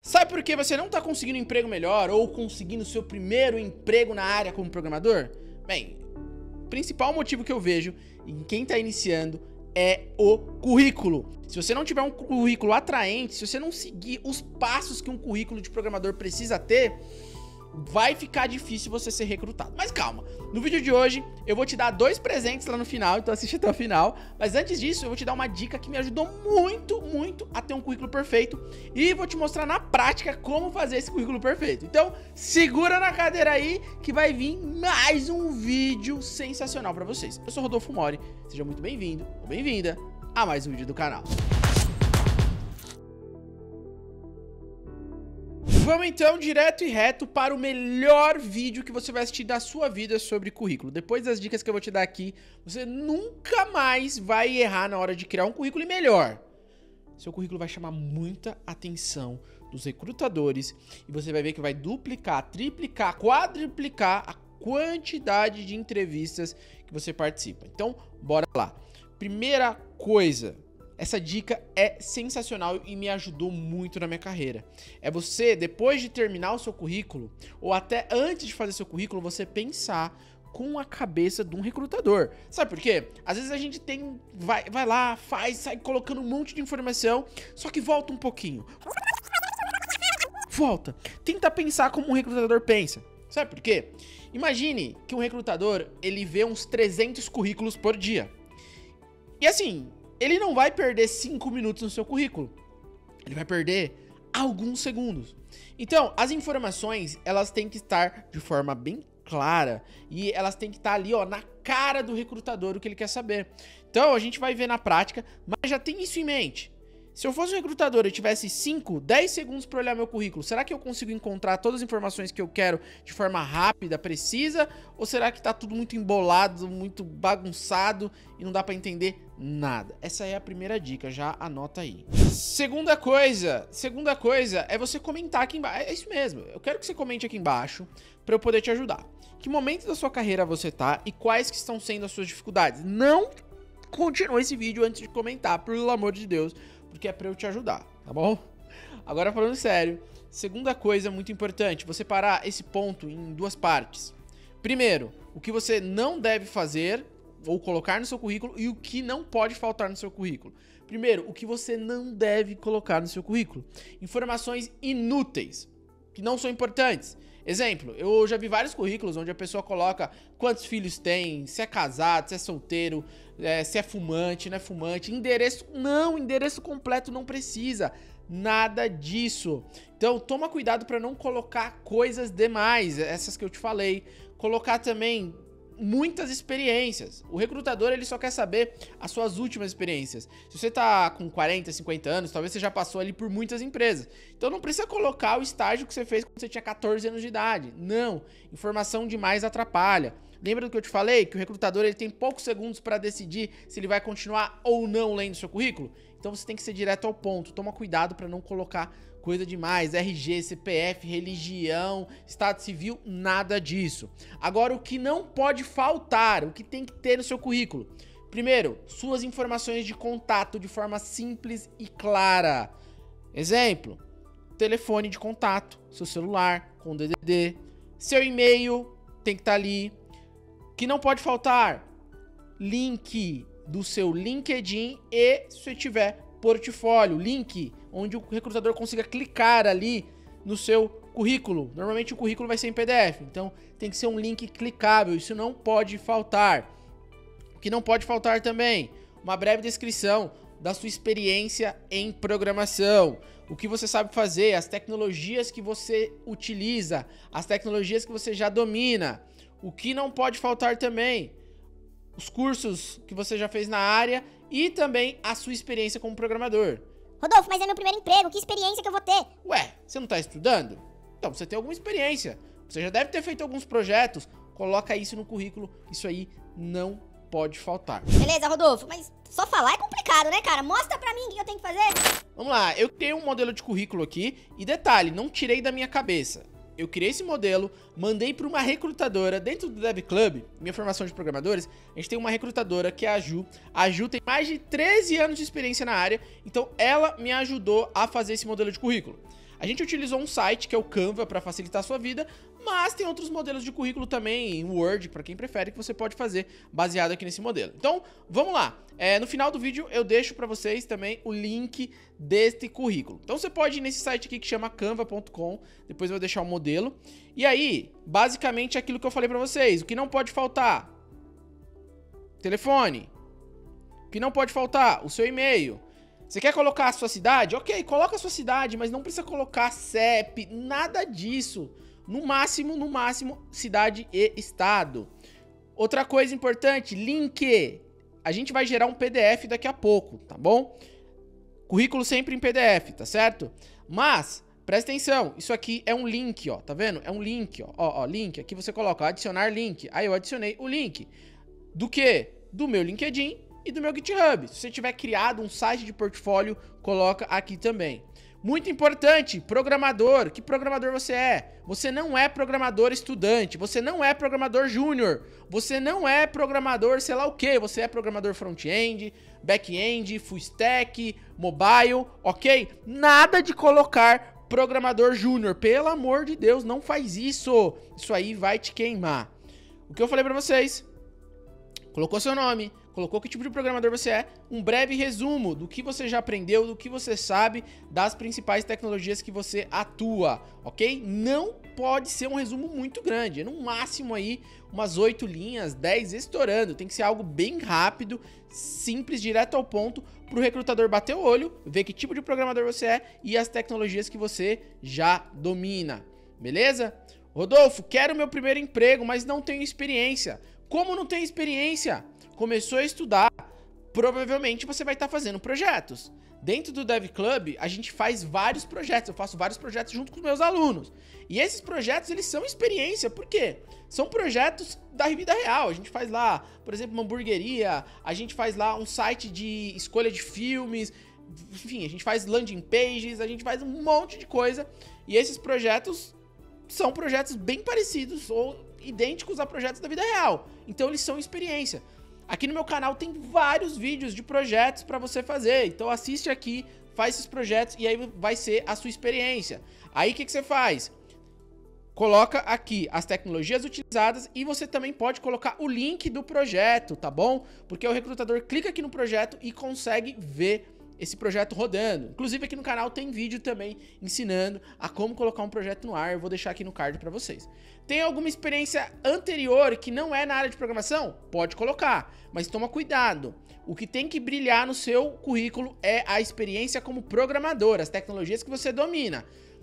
Sabe por que você não tá conseguindo um emprego melhor ou conseguindo seu primeiro emprego na área como programador? Bem, o principal motivo que eu vejo em quem tá iniciando é o currículo. Se você não tiver um currículo atraente, se você não seguir os passos que um currículo de programador precisa ter, vai ficar difícil você ser recrutado. Mas calma, no vídeo de hoje eu vou te dar 2 presentes lá no final, então assiste até o final. Mas antes disso eu vou te dar uma dica que me ajudou muito a ter um currículo perfeito e vou te mostrar na prática como fazer esse currículo perfeito. Então segura na cadeira aí que vai vir mais um vídeo sensacional pra vocês. Eu sou Rodolfo Mori, seja muito bem-vindo ou bem-vinda a mais um vídeo do canal. Vamos então direto e reto para o melhor vídeo que você vai assistir da sua vida sobre currículo. Depois das dicas que eu vou te dar aqui, você nunca mais vai errar na hora de criar um currículo e melhor. Seu currículo vai chamar muita atenção dos recrutadores e você vai ver que vai duplicar, triplicar, quadruplicar a quantidade de entrevistas que você participa. Então, bora lá. Primeira coisa, essa dica é sensacional e me ajudou muito na minha carreira. É você, depois de terminar o seu currículo, ou até antes de fazer seu currículo, você pensar com a cabeça de um recrutador. Sabe por quê? Às vezes a gente vai lá, sai colocando um monte de informação, só que volta um pouquinho. Volta. Tenta pensar como um recrutador pensa. Sabe por quê? Imagine que um recrutador, ele vê uns 300 currículos por dia. E assim, ele não vai perder 5 minutos no seu currículo. Ele vai perder alguns segundos. Então, as informações, elas têm que estar de forma bem clara. E elas têm que estar ali, ó, na cara do recrutador o que ele quer saber. Então, a gente vai ver na prática, mas já tem isso em mente. Se eu fosse um recrutador e tivesse 5, 10 segundos para olhar meu currículo, será que eu consigo encontrar todas as informações que eu quero de forma rápida, precisa? Ou será que tá tudo muito embolado, muito bagunçado e não dá para entender nada? Essa é a primeira dica, já anota aí. Segunda coisa é você comentar aqui embaixo. É isso mesmo, eu quero que você comente aqui embaixo para eu poder te ajudar. Que momento da sua carreira você tá e quais que estão sendo as suas dificuldades? Não continue esse vídeo antes de comentar, pelo amor de Deus, porque é pra eu te ajudar, tá bom? Agora falando sério, segunda coisa muito importante, você parar esse ponto em 2 partes. Primeiro, o que você não deve fazer ou colocar no seu currículo e o que não pode faltar no seu currículo. Primeiro, o que você não deve colocar no seu currículo. Informações inúteis, que não são importantes. Exemplo, eu já vi vários currículos onde a pessoa coloca quantos filhos tem, se é casado, se é solteiro, se é fumante, não é fumante, endereço completo não precisa, nada disso. Então toma cuidado para não colocar coisas demais, essas que eu te falei, colocar também muitas experiências. O recrutador, ele só quer saber as suas últimas experiências. Se você tá com 40, 50 anos, talvez você já passou ali por muitas empresas. Então não precisa colocar o estágio que você fez quando você tinha 14 anos de idade. Não, informação demais atrapalha. Lembra do que eu te falei? Que o recrutador, ele tem poucos segundos para decidir se ele vai continuar ou não lendo seu currículo? Então você tem que ser direto ao ponto. Toma cuidado para não colocar coisa demais, RG, CPF, religião, estado civil, nada disso. Agora, o que não pode faltar, o que tem que ter no seu currículo? Primeiro, suas informações de contato de forma simples e clara. Exemplo, telefone de contato, seu celular com DDD, seu e-mail tem que estar ali. O que não pode faltar? Link do seu LinkedIn e, se você tiver, portfólio, link onde o recrutador consiga clicar ali no seu currículo. Normalmente o currículo vai ser em PDF, então tem que ser um link clicável, isso não pode faltar. O que não pode faltar também, uma breve descrição da sua experiência em programação, o que você sabe fazer, as tecnologias que você utiliza, as tecnologias que você já domina. O que não pode faltar também, os cursos que você já fez na área e também a sua experiência como programador. Rodolfo, mas é meu primeiro emprego, que experiência que eu vou ter? Ué, você não tá estudando? Então você tem alguma experiência, você já deve ter feito alguns projetos, coloca isso no currículo, isso aí não pode faltar. Beleza, Rodolfo, mas só falar é complicado, né, cara? Mostra pra mim o que eu tenho que fazer. Vamos lá, eu criei um modelo de currículo aqui e detalhe, não tirei da minha cabeça. Eu criei esse modelo, mandei para uma recrutadora dentro do Dev Club, minha formação de programadores. A gente tem uma recrutadora que é a Ju. A Ju tem mais de 13 anos de experiência na área, então ela me ajudou a fazer esse modelo de currículo. A gente utilizou um site que é o Canva para facilitar a sua vida, mas tem outros modelos de currículo também, em Word, para quem prefere, que você pode fazer baseado aqui nesse modelo. Então, vamos lá. No final do vídeo eu deixo para vocês também o link deste currículo. Então você pode ir nesse site aqui que chama canva.com, depois eu vou deixar o modelo. E aí, basicamente é aquilo que eu falei para vocês, o que não pode faltar: telefone. O que não pode faltar? O seu e-mail. Você quer colocar a sua cidade? Ok, coloca a sua cidade, mas não precisa colocar CEP, nada disso. No máximo, cidade e estado. Outra coisa importante, link. A gente vai gerar um PDF daqui a pouco, tá bom? Currículo sempre em PDF, tá certo? Mas, presta atenção, isso aqui é um link, ó, tá vendo? É um link, ó, link. Aqui você coloca adicionar link. Aí eu adicionei o link. Do quê? Do meu LinkedIn e do meu GitHub. Se você tiver criado um site de portfólio, coloca aqui também. Muito importante, programador. Que programador você é? Você não é programador estudante, você não é programador júnior, você não é programador sei lá o que, você é programador front-end, back-end, full stack, mobile, ok? Nada de colocar programador júnior, pelo amor de Deus, não faz isso. Isso aí vai te queimar. O que eu falei pra vocês? Colocou seu nome, colocou que tipo de programador você é, um breve resumo do que você já aprendeu, do que você sabe, das principais tecnologias que você atua, ok? Não pode ser um resumo muito grande, no máximo aí umas 8 linhas, 10 estourando, tem que ser algo bem rápido, simples, direto ao ponto, para o recrutador bater o olho, ver que tipo de programador você é e as tecnologias que você já domina, beleza? Rodolfo, quero meu primeiro emprego, mas não tenho experiência. Como não tem experiência? Começou a estudar, provavelmente você vai estar fazendo projetos. Dentro do Dev Club, a gente faz vários projetos, eu faço vários projetos junto com os meus alunos. E esses projetos, eles são experiência, por quê? São projetos da vida real, a gente faz lá, por exemplo, uma hamburgueria, a gente faz lá um site de escolha de filmes, enfim, a gente faz landing pages, a gente faz um monte de coisa. E esses projetos são projetos bem parecidos ou idênticos a projetos da vida real. Então eles são experiência. Aqui no meu canal tem vários vídeos de projetos para você fazer. Então assiste aqui, faz esses projetos e aí vai ser a sua experiência. Aí o que você faz? Coloca aqui as tecnologias utilizadas e você também pode colocar o link do projeto, tá bom? Porque o recrutador clica aqui no projeto e consegue ver esse projeto rodando. Inclusive aqui no canal tem vídeo também ensinando a como colocar um projeto no ar. Eu vou deixar aqui no card para vocês. Tem alguma experiência anterior que não é na área de programação? Pode colocar, mas toma cuidado. O que tem que brilhar no seu currículo é a experiência como programador, as tecnologias que você domina.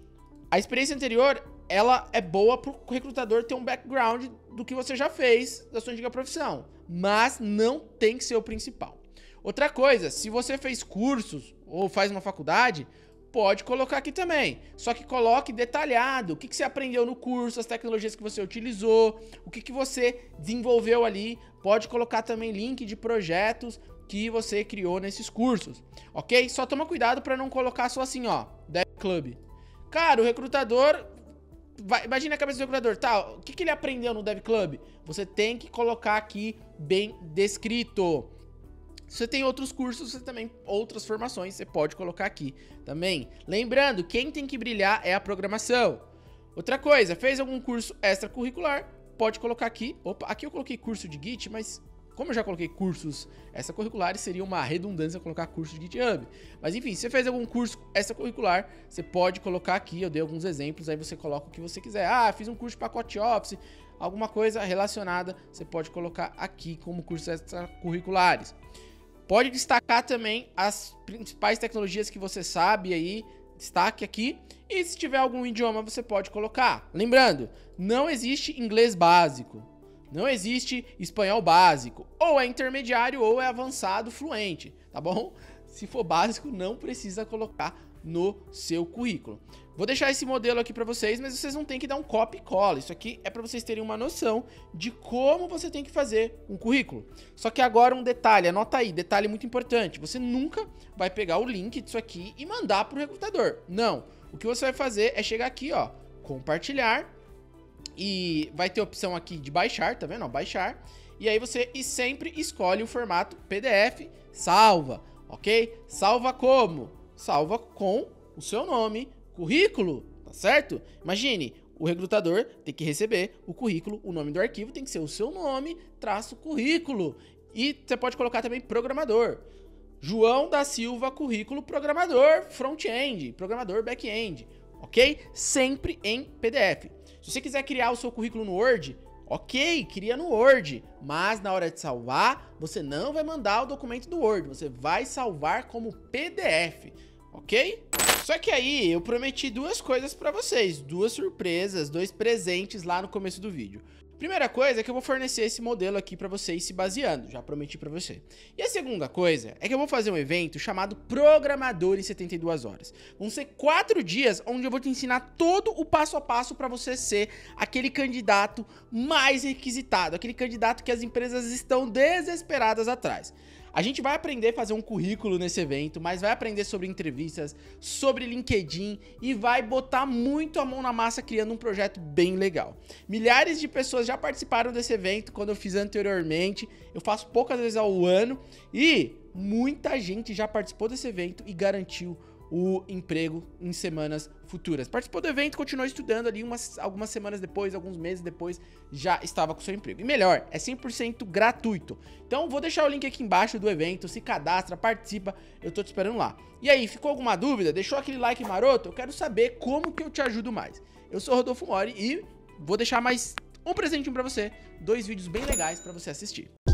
A experiência anterior, ela é boa para o recrutador ter um background do que você já fez da sua antiga profissão, mas não tem que ser o principal. Outra coisa, se você fez cursos ou faz uma faculdade, pode colocar aqui também. Só que coloque detalhado o que você aprendeu no curso, as tecnologias que você utilizou, o que você desenvolveu ali. Pode colocar também link de projetos que você criou nesses cursos, ok? Só toma cuidado para não colocar só assim, ó, Dev Club. Cara, o recrutador... imagina a cabeça do recrutador, tá? O que ele aprendeu no Dev Club? Você tem que colocar aqui bem descrito. Se você tem outros cursos, você também, outras formações, você pode colocar aqui também. Lembrando, quem tem que brilhar é a programação. Outra coisa, fez algum curso extracurricular, pode colocar aqui. Opa, aqui eu coloquei curso de Git, mas como eu já coloquei cursos extracurriculares, seria uma redundância colocar curso de GitHub. Mas enfim, se você fez algum curso extracurricular, você pode colocar aqui, eu dei alguns exemplos, aí você coloca o que você quiser. Ah, fiz um curso de pacote Office, alguma coisa relacionada, você pode colocar aqui como cursos extracurriculares. Pode destacar também as principais tecnologias que você sabe aí, destaque aqui. E se tiver algum idioma, você pode colocar. Lembrando, não existe inglês básico, não existe espanhol básico. Ou é intermediário ou é avançado fluente, tá bom? Se for básico, não precisa colocar no seu currículo. Vou deixar esse modelo aqui para vocês, mas vocês não tem que dar um copy e cola. Isso aqui é para vocês terem uma noção de como você tem que fazer um currículo. Só que agora um detalhe, anota aí, detalhe muito importante. Você nunca vai pegar o link disso aqui e mandar para o recrutador. Não. O que você vai fazer é chegar aqui, ó, compartilhar, e vai ter a opção aqui de baixar, tá vendo? Ó, baixar. E aí você sempre escolhe o formato PDF, salva, ok? Salva como? Salva com o seu nome, currículo, tá certo? Imagine, o recrutador tem que receber o currículo, o nome do arquivo tem que ser o seu nome, traço currículo. E você pode colocar também programador. João da Silva, currículo, programador front-end, programador back-end, ok? Sempre em PDF. Se você quiser criar o seu currículo no Word, ok, cria no Word, mas na hora de salvar, você não vai mandar o documento do Word, você vai salvar como PDF, ok? Só que aí eu prometi duas coisas pra vocês, duas surpresas, dois presentes lá no começo do vídeo. Primeira coisa é que eu vou fornecer esse modelo aqui pra vocês se baseando, já prometi pra você. E a segunda coisa é que eu vou fazer um evento chamado Programador em 72 horas. Vão ser 4 dias onde eu vou te ensinar todo o passo a passo pra você ser aquele candidato mais requisitado, aquele candidato que as empresas estão desesperadas atrás. A gente vai aprender a fazer um currículo nesse evento, mas vai aprender sobre entrevistas, sobre LinkedIn e vai botar muito a mão na massa criando um projeto bem legal. Milhares de pessoas já participaram desse evento quando eu fiz anteriormente, eu faço poucas vezes ao ano e muita gente já participou desse evento e garantiu o emprego em semanas futuras. Participou do evento, continuou estudando ali algumas semanas depois, alguns meses depois, já estava com o seu emprego. E melhor, é 100% gratuito. Então vou deixar o link aqui embaixo do evento, se cadastra, participa, eu tô te esperando lá. E aí, ficou alguma dúvida? Deixou aquele like maroto? Eu quero saber como que eu te ajudo mais. Eu sou o Rodolfo Mori e vou deixar mais um presentinho pra você, 2 vídeos bem legais pra você assistir.